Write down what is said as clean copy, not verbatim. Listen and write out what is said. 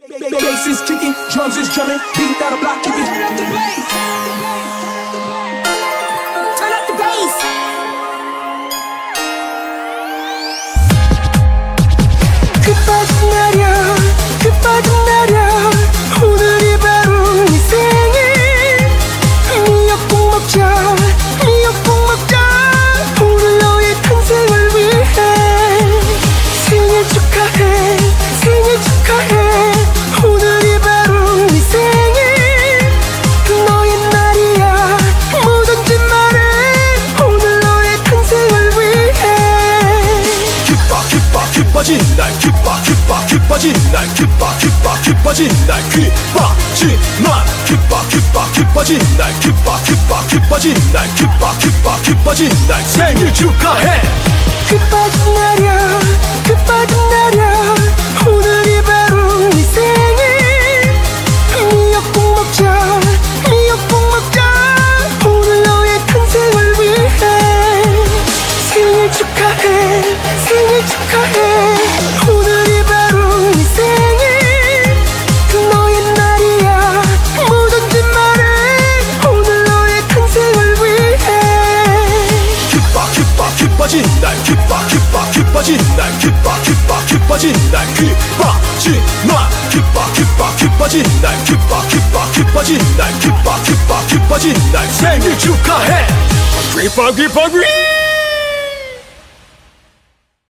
Bass is kicking, drums is drumming, beat down the block, keep it. Turn up the bass. Turn up the bass. 끝빠진 날이야, 끝빠진 날이야. 오늘이 바로 네 생일. 미역국 먹자, 미역국 먹자. 오늘 너의 탄생을 위해. 생일 축하해, 생일 축하해. 오늘이 바로 네 생일. 너의 날이야, 뭐든지 말해. 오늘 너의 탄생을 위해. 기뻐진 날 기뻐진 날 기뻐진 날 기뻐진 날 기뻐진 날 기뻐진 날 생일 축하해. 끝빠진 날이야, 끝빠진 날이야. 오늘이 바로 네 생일. 미역국 먹자, 미역국 먹자. 오늘 너의 탄생을 위해. 생일 축하해, 생일 축하해. 오늘이 바로 네 생일. 너의 날이야, 뭐든지 말해. 오늘 너의 탄생을 위해. 기뻐진 날 기뻐진 날 기뻐진 날 기뻐진 날 기뻐진 날 생일 축하해. 기뻐